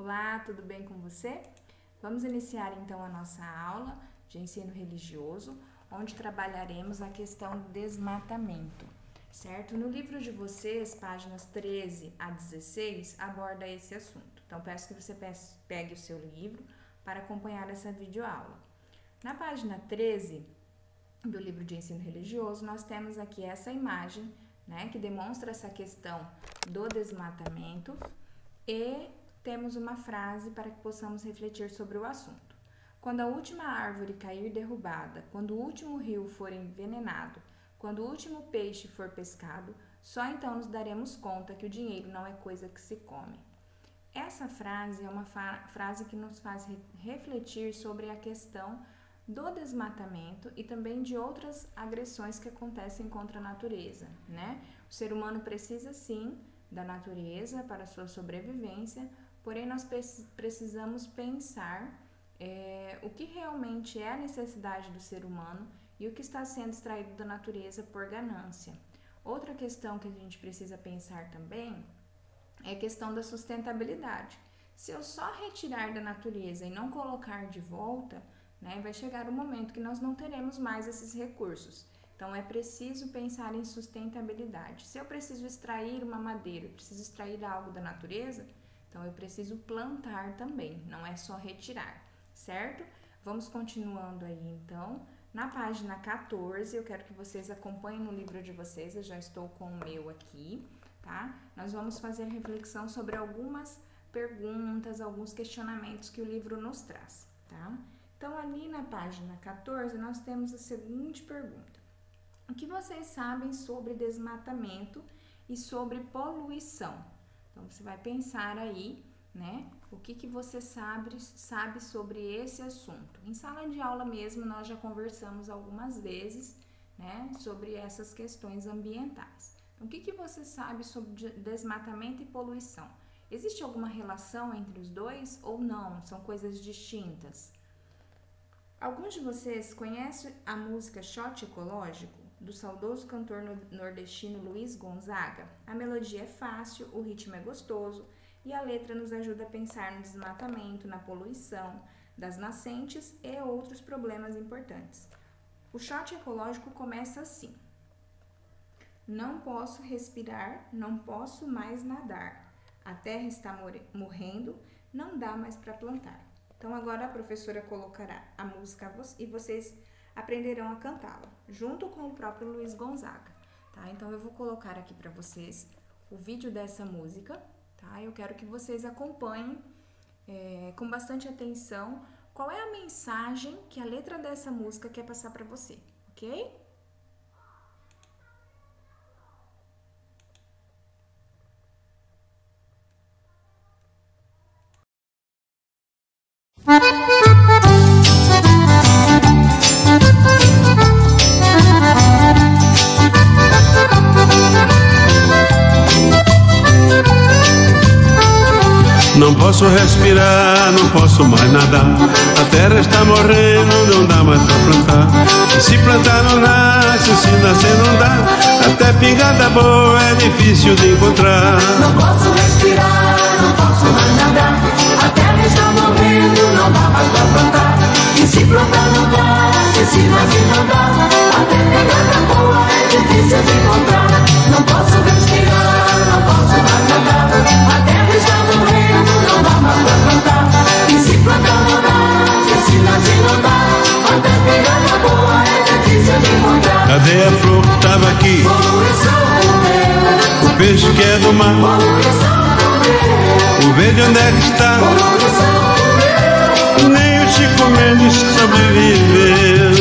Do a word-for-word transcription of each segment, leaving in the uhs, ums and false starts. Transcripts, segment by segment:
Olá, tudo bem com você? Vamos iniciar então a nossa aula de ensino religioso, onde trabalharemos a questão do desmatamento, certo? No livro de vocês, páginas treze a dezesseis, aborda esse assunto. Então, peço que você pegue o seu livro para acompanhar essa videoaula. Na página treze do livro de ensino religioso, nós temos aqui essa imagem, né, que demonstra essa questão do desmatamento e temos uma frase para que possamos refletir sobre o assunto. Quando a última árvore cair derrubada, quando o último rio for envenenado, quando o último peixe for pescado, só então nos daremos conta que o dinheiro não é coisa que se come. Essa frase é uma frase que nos faz re refletir sobre a questão do desmatamento e também de outras agressões que acontecem contra a natureza, né? O ser humano precisa sim da natureza para a sua sobrevivência, porém nós precisamos pensar é, o que realmente é a necessidade do ser humano e o que está sendo extraído da natureza por ganância. Outra questão que a gente precisa pensar também é a questão da sustentabilidade. Se eu só retirar da natureza e não colocar de volta, né, vai chegar um momento que nós não teremos mais esses recursos. Então, é preciso pensar em sustentabilidade. Se eu preciso extrair uma madeira, eu preciso extrair algo da natureza, então eu preciso plantar também, não é só retirar, certo? Vamos continuando aí, então. Na página quatorze, eu quero que vocês acompanhem no livro de vocês, eu já estou com o meu aqui, tá? Nós vamos fazer reflexão sobre algumas perguntas, alguns questionamentos que o livro nos traz, tá? Então, ali na página quatorze, nós temos a seguinte pergunta. O que vocês sabem sobre desmatamento e sobre poluição? Então, você vai pensar aí, né, o que, que você sabe, sabe sobre esse assunto. Em sala de aula mesmo, nós já conversamos algumas vezes, né, sobre essas questões ambientais. Então, o que, que você sabe sobre desmatamento e poluição? Existe alguma relação entre os dois ou não? São coisas distintas? Alguns de vocês conhecem a música Shot Ecológico, do saudoso cantor nordestino Luiz Gonzaga? A melodia é fácil, o ritmo é gostoso e a letra nos ajuda a pensar no desmatamento, na poluição das nascentes e outros problemas importantes. O Shot Ecológico começa assim: não posso respirar, não posso mais nadar, a terra está morrendo, não dá mais para plantar. Então, agora a professora colocará a música e vocês aprenderão a cantá-la, junto com o próprio Luiz Gonzaga, tá? Então, eu vou colocar aqui para vocês o vídeo dessa música, tá? Eu quero que vocês acompanhem é, com bastante atenção qual é a mensagem que a letra dessa música quer passar para você, ok? Não posso respirar, não posso mais nadar, a terra está morrendo, não dá mais pra plantar. E se plantar não nasce, se nascer não dá, até pingada boa é difícil de encontrar. Não posso respirar, não posso mais nadar, a terra está morrendo, não dá mais pra plantar. E se plantar não nasce, se nascer não dá, até pingada boa é difícil de encontrar. Não posso respirar, não posso mais nadar, a terra está morrendo, não dá mais pra plantar. E se plantar não nasce, se nascer não dá, até pegada boa é difícil de encontrar. Cadê a flor que tava aqui? Poluição morreu. O peixe que é do mar? Poluição morreu. O verde onde é que está? Poluição morreu. Nem o Chico Mendes sobreviveu.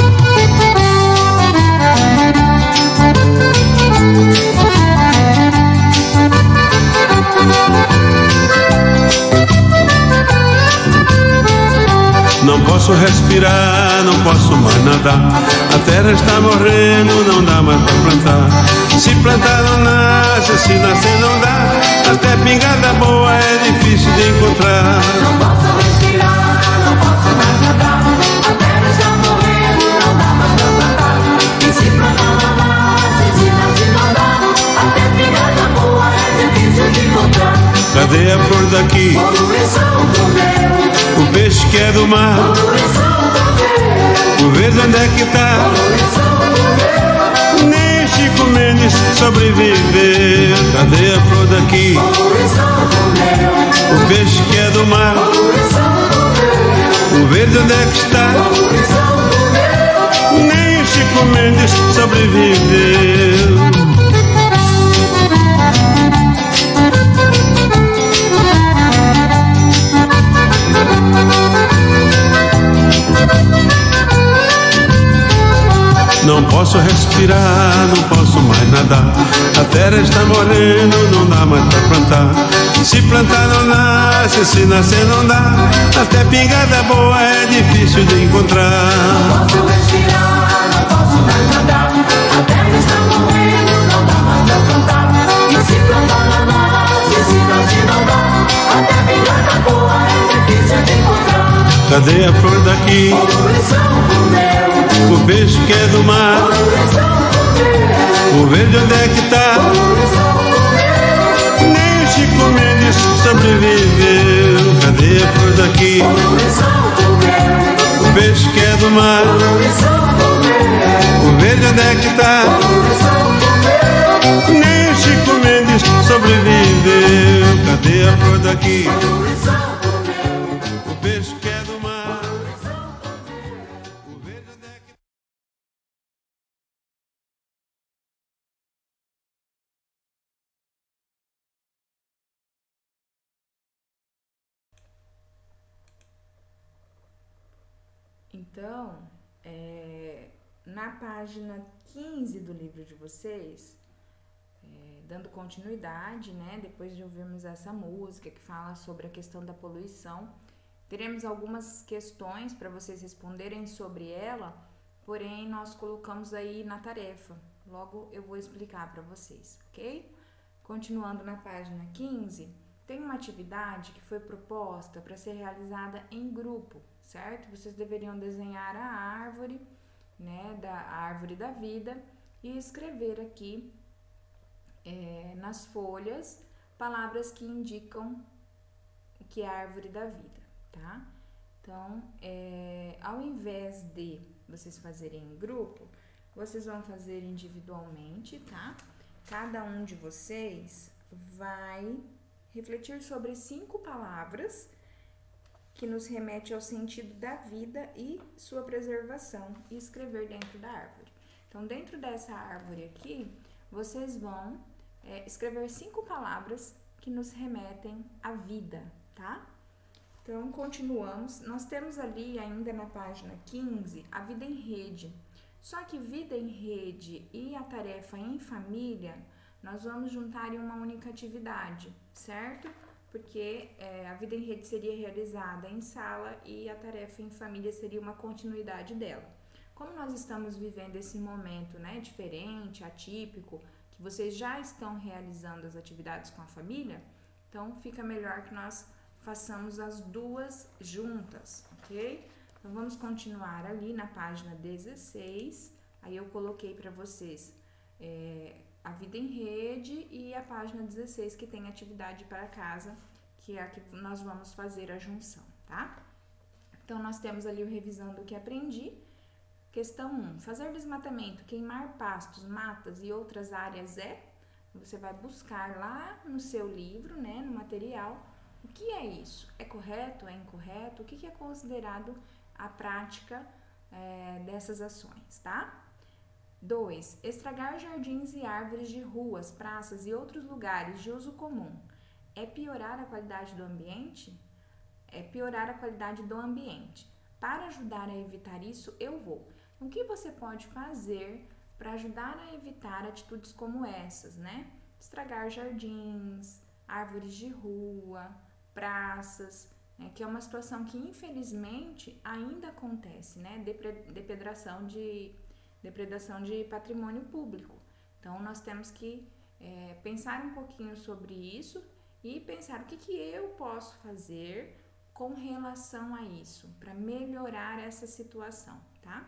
Não posso respirar, não posso mais nadar, a terra está morrendo, não dá mais para plantar. Se plantar não nasce, se nascer não dá, até pingada boa é difícil de encontrar. Não posso respirar, não posso mais nadar, a terra está morrendo, não dá mais para plantar. E se plantar não nasce, se nascer não dá, até pingada boa é difícil de encontrar. Cadê a flor daqui? O peixe que é do mar, o verde onde é que tá? Nem Chico Mendes sobreviveu. Cadê a flor daqui? O peixe que é do mar, o verde onde é que está? Nem Chico Mendes sobreviveu. Não posso respirar, não posso mais nadar. A terra está morrendo, não dá mais pra plantar. Se plantar não nasce, se nascer não dá. Até pingada boa é difícil de encontrar. Não posso respirar, não posso mais nadar. A terra está morrendo, não dá mais pra plantar. E se plantar não nasce, se nascer não dá. Até pingada boa é difícil de encontrar. Cadê a flor daqui? O peixe que é do mar, o verde onde é que tá? Nem Chico Mendes sobreviveu. Cadê a flor daqui? O peixe que é do mar, o verde onde é que tá? Nem Chico Mendes sobreviveu. Cadê a flor daqui? O peixe que é do mar, o verde onde é que tá? Então, é, na página quinze do livro de vocês, é, dando continuidade, né, depois de ouvirmos essa música que fala sobre a questão da poluição, teremos algumas questões para vocês responderem sobre ela, porém nós colocamos aí na tarefa. Logo eu vou explicar para vocês, ok? Continuando na página quinze, tem uma atividade que foi proposta para ser realizada em grupo, certo? Vocês deveriam desenhar a árvore, né, da árvore da vida e escrever aqui é, nas folhas palavras que indicam o que é a árvore da vida, tá? Então, é, ao invés de vocês fazerem em grupo, vocês vão fazer individualmente, tá? Cada um de vocês vai refletir sobre cinco palavras que nos remete ao sentido da vida e sua preservação e escrever dentro da árvore. Então, dentro dessa árvore aqui, vocês vão é, escrever cinco palavras que nos remetem à vida, tá? Então, continuamos. Nós temos ali ainda na página quinze a vida em rede. Só que vida em rede e a tarefa em família, nós vamos juntar em uma única atividade, certo? Porque é, a vida em rede seria realizada em sala e a tarefa em família seria uma continuidade dela. Como nós estamos vivendo esse momento, né, diferente, atípico, que vocês já estão realizando as atividades com a família, então fica melhor que nós façamos as duas juntas, ok? Então vamos continuar ali na página dezesseis, aí eu coloquei para vocês é, a vida em rede e a página dezesseis que tem atividade para casa, que é a que nós vamos fazer a junção, tá? Então nós temos ali o revisando o que aprendi. Questão um, fazer desmatamento, queimar pastos, matas e outras áreas é? Você vai buscar lá no seu livro, né, no material, o que é isso? É correto? É incorreto? O que, que é considerado a prática é, dessas ações, tá? dois. Estragar jardins e árvores de ruas, praças e outros lugares de uso comum é piorar a qualidade do ambiente? É piorar a qualidade do ambiente. Para ajudar a evitar isso, eu vou. O que você pode fazer para ajudar a evitar atitudes como essas, né? Estragar jardins, árvores de rua, praças, né? Que é uma situação que infelizmente ainda acontece, né? Depredação de, depredação de patrimônio público. Então nós temos que é, pensar um pouquinho sobre isso e pensar o que, que eu posso fazer com relação a isso, para melhorar essa situação, tá?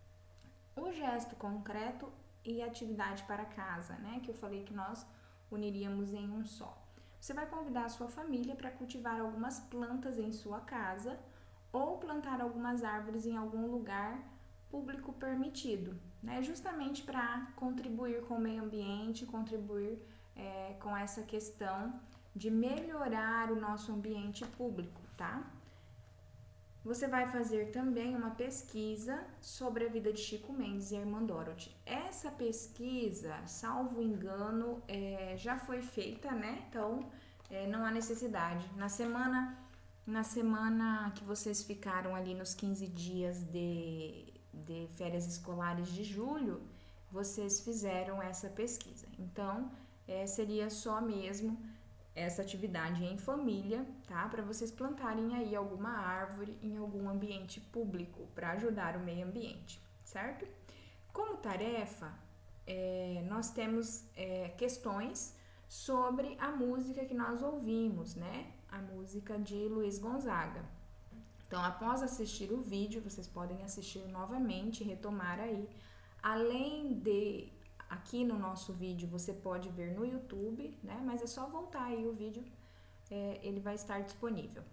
O gesto concreto e atividade para casa, né? Que eu falei que nós uniríamos em um só. você vai convidar a sua família para cultivar algumas plantas em sua casa ou plantar algumas árvores em algum lugar público permitido, né? Justamente para contribuir com o meio ambiente, contribuir é, com essa questão de melhorar o nosso ambiente público, tá? Você vai fazer também uma pesquisa sobre a vida de Chico Mendes e Irmã Dorothy. Essa pesquisa, salvo engano, é, já foi feita, né? Então, é, não há necessidade. Na semana, na semana que vocês ficaram ali nos quinze dias de, de férias escolares de julho, vocês fizeram essa pesquisa. Então, é, seria só mesmo essa atividade em família, tá? Para vocês plantarem aí alguma árvore em algum ambiente público para ajudar o meio ambiente, certo? Como tarefa, é, nós temos é, questões sobre a música que nós ouvimos, né? A música de Luiz Gonzaga. Então, após assistir o vídeo, vocês podem assistir novamente e retomar aí. Além de aqui no nosso vídeo, você pode ver no YouTube, né? Mas é só voltar aí o vídeo, é, ele vai estar disponível.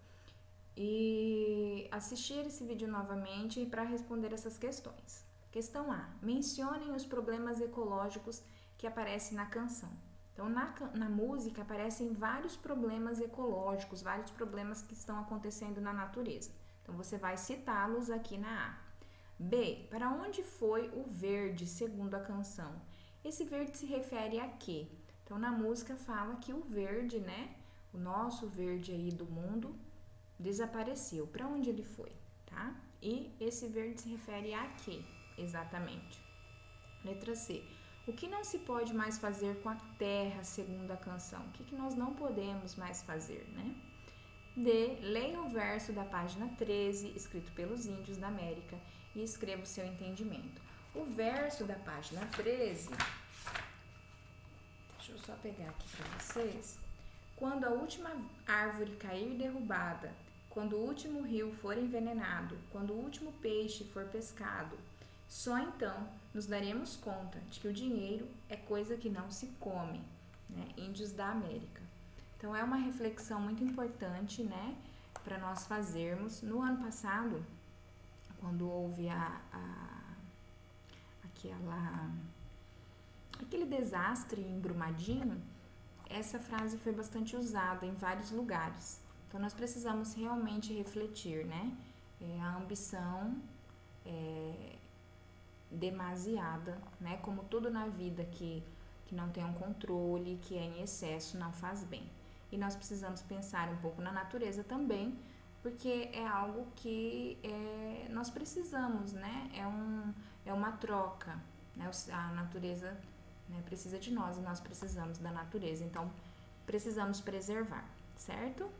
E assistir esse vídeo novamente para responder essas questões. Questão A. Mencionem os problemas ecológicos que aparecem na canção. Então, na, na música aparecem vários problemas ecológicos, vários problemas que estão acontecendo na natureza. Então, você vai citá-los aqui na A. B. Para onde foi o verde, segundo a canção? Esse verde se refere a quê? Então, na música fala que o verde, né, o nosso verde aí do mundo, desapareceu. Para onde ele foi, tá? E esse verde se refere a quê, exatamente? Letra C. O que não se pode mais fazer com a terra, segundo a canção? O que, que nós não podemos mais fazer, né? D. Leia o verso da página treze, escrito pelos índios da América, e escreva o seu entendimento. O verso da página treze, deixa eu só pegar aqui para vocês. Quando a última árvore cair derrubada, quando o último rio for envenenado, quando o último peixe for pescado, só então nos daremos conta de que o dinheiro é coisa que não se come, né? Índios da América. Então, é uma reflexão muito importante, né, para nós fazermos. No ano passado, quando houve a, a Aquela, aquele desastre em Brumadinho, essa frase foi bastante usada em vários lugares. Então, nós precisamos realmente refletir, né? É, a ambição é demasiada, né? Como tudo na vida que, que não tem um controle, que é em excesso, não faz bem. E nós precisamos pensar um pouco na natureza também, porque é algo que é, nós precisamos, né? É, um, é uma troca, né? A natureza, né, precisa de nós e nós precisamos da natureza, então precisamos preservar, certo?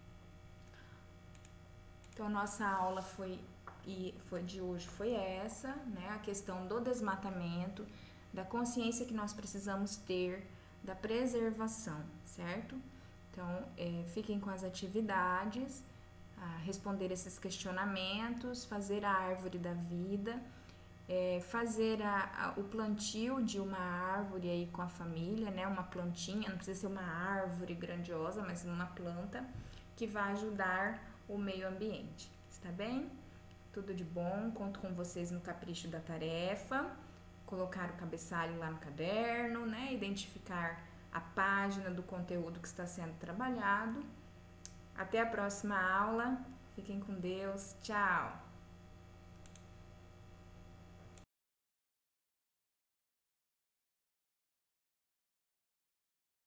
Então, nossa aula foi, e foi de hoje foi essa, né? A questão do desmatamento, da consciência que nós precisamos ter, da preservação, certo? Então, é, fiquem com as atividades, a responder esses questionamentos, fazer a árvore da vida, é, fazer a, a, o plantio de uma árvore aí com a família, né? Uma plantinha, não precisa ser uma árvore grandiosa, mas uma planta que vai ajudar o meio ambiente, está bem? Tudo de bom, conto com vocês no capricho da tarefa, colocar o cabeçalho lá no caderno, né? Identificar a página do conteúdo que está sendo trabalhado. Até a próxima aula. Fiquem com Deus. Tchau!